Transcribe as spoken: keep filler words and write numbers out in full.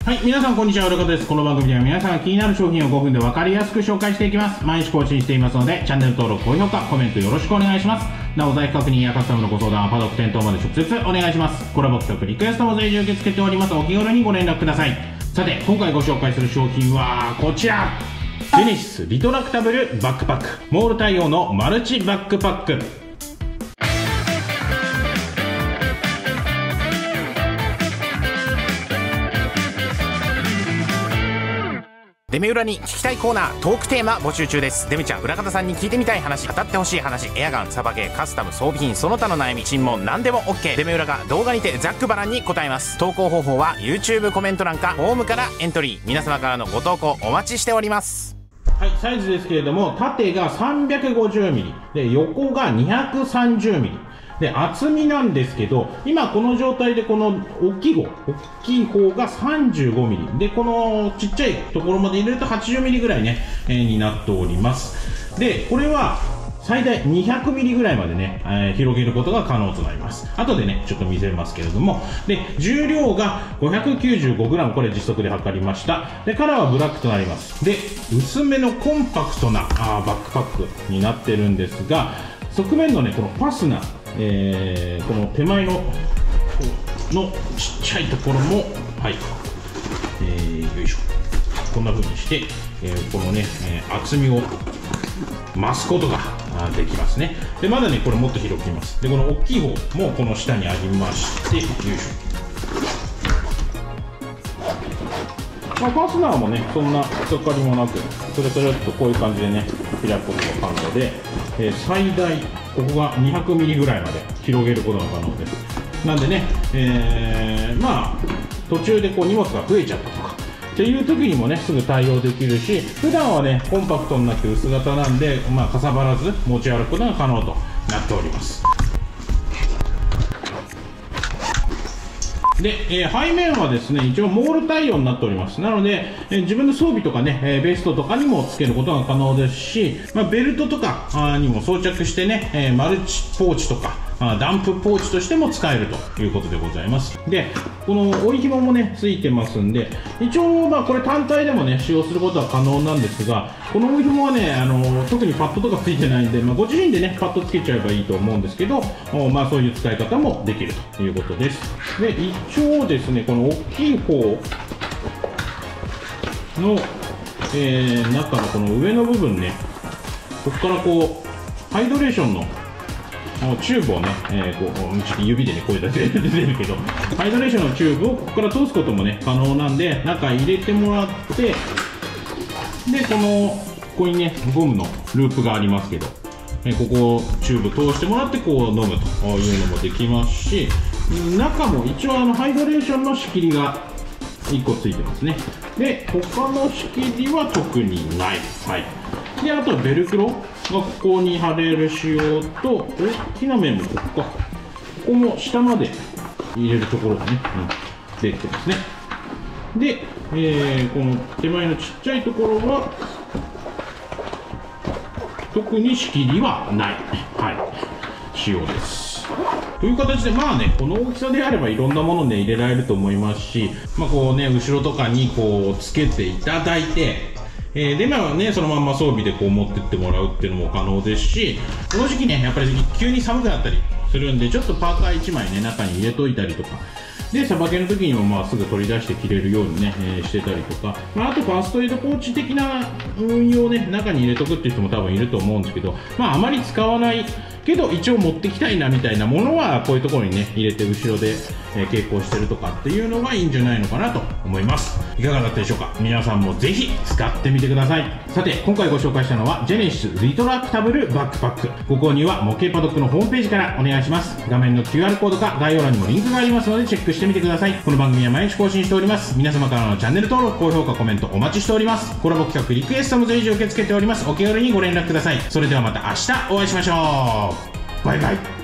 はい、皆さんこんにちは、浦方です。この番組では皆さんが気になる商品をごふんで分かりやすく紹介していきます。毎日更新していますので、チャンネル登録、高評価、コメントよろしくお願いします。なお、在庫確認やカスタムのご相談はパドック店頭まで直接お願いします。コラボ企画、リクエストも随時受け付けております。お気軽にご連絡ください。さて、今回ご紹介する商品はこちら。ジェネシスリトラクタブルバックパック。モール対応のマルチバックパック。 デメ裏に聞きたいコーナー、トークテーマ募集中です。デメちゃん、裏方さんに聞いてみたい話、語ってほしい話、エアガン、サバゲー、カスタム、装備品、その他の悩み、尋問、何でも OK。デメ裏が動画にてざっくばらんに答えます。投稿方法は YouTube コメント欄かフォームからエントリー。皆様からのご投稿お待ちしております。 はい、サイズですけれども、縦が さんびゃくごじゅうミリ で、横が にひゃくさんじゅうミリで、厚みなんですけど、今この状態でこの大きい方、大きい方が さんじゅうごミリ で、このちっちゃいところまで入れると はちじゅうミリ ぐらいね、えー、になっております。で、これは最大 にひゃくミリ ぐらいまでね、えー、広げることが可能となります。後でね、ちょっと見せますけれども。で、重量が ごひゃくきゅうじゅうごグラム、これ実測で測りました。で、カラーはブラックとなります。で、薄めのコンパクトなあーバックパックになってるんですが、側面のね、このファスナー、えー、この手前ののちっちゃいところも、はい、えー、よいしょ、こんな風にして、えー、このね、えー、厚みを増すことができますね。で、まだね、これもっと広くきます。で、この大きい方もこの下にありまして、よいしょ。まあ、ファスナーもね、そんな引っかかりもなく、それそれっとこういう感じでね、開くことが可能で、えー、最大、ここが にひゃくミリ ぐらいまで広げることが可能です。なんでね、えー、まあ、途中でこう荷物が増えちゃったとか、っていう時にもね、すぐ対応できるし、普段はね、コンパクトになって薄型なんで、まあ、かさばらず持ち歩くことが可能となっております。で、えー、背面はですね、一応モール対応になっております。なので、えー、自分の装備とかね、えー、ベストとかにもつけることが可能ですし、まあ、ベルトとかあにも装着してね、えー、マルチポーチとか、あダンプポーチとしても使えるということでございます。で、この追い紐もね、ついてますんで、一応、まあ、これ単体でもね、使用することは可能なんですが、この追い紐はね、あの特にパッドとかついてないんで、まあ、ご自身でね、パッドつけちゃえばいいと思うんですけど、まあ、そういう使い方もできるということです。で、一応ですね、この大きい方の、えー、中のこの上の部分ね、ここからこう、ハイドレーションのチューブをね、えー、こうちょっと指でね、こういうだけ出てるけど、ハイドレーションのチューブをここから通すこともね、可能なんで、中入れてもらって、で、この、ここにね、ゴムのループがありますけど、えここをチューブ通してもらって、こう飲むというのもできますし、中も一応あのハイドレーションの仕切りがいっこついてますね。で、他の仕切りは特にない。はい。で、あとベルクロがここに貼れる仕様と、大きな面もここか。ここも下まで入れるところがね、うん、できてますね。で、えー、この手前のちっちゃいところは、特に仕切りはない。はい。仕様です。という形で、まあね、この大きさであればいろんなものね、入れられると思いますし、まあこうね、後ろとかにこう、つけていただいて、えー、で、まあね、そのまんま装備でこう持ってってもらうっていうのも可能ですし、この時期ね、やっぱり急に寒くなったりするんで、ちょっとパーカーいちまいね、中に入れといたりとか、で、さばけの時にもまあすぐ取り出して着れるようにね、えー、してたりとか、まあ、あとファーストエイドポーチ的な運用をね、中に入れとくっていう人も多分いると思うんですけど、まああまり使わないけど一応持ってきたいなみたいなものはこういうところにね入れて後ろで、えー、蛍光してるとかっていうのがいいんじゃないのかなと思います。いかがだったでしょうか。皆さんもぜひ使ってみてください。さて、今回ご紹介したのはジェネシスリトラクタブルバックパック。ご購入は模型パドックのホームページからお願いします。画面の キューアール コードか概要欄にもリンクがありますのでチェックしてみてください。この番組は毎日更新しております。皆様からのチャンネル登録、高評価、コメントお待ちしております。コラボ企画リクエストも随時受け付けております。お気軽にご連絡ください。それではまた明日お会いしましょう。バイバイ。